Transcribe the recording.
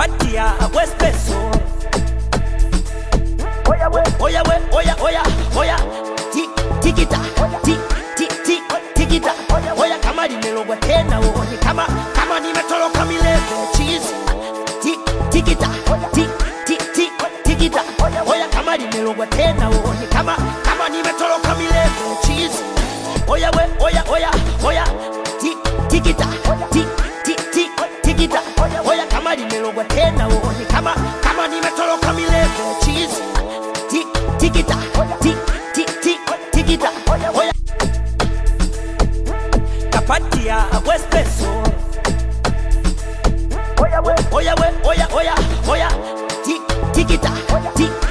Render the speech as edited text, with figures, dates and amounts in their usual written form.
Kapatia Wespeso. Oya we, oya we, oya, oya, oya. Tikita, tikita. Oya kama nimerogwa tena uone kama nimetoroka milele cheese. Tikita, tikita. Oya kama nimerogwa tena uone kama nimetoroka milele cheese. Oya we, oya, oya, oya. Tikita, tikita. Oya kama nimerogwa tena uone kama nimetoroka milele cheese. Tikita, tikita. Oya Kapatia Wespeso. Oya we, oya, oya. Tikita,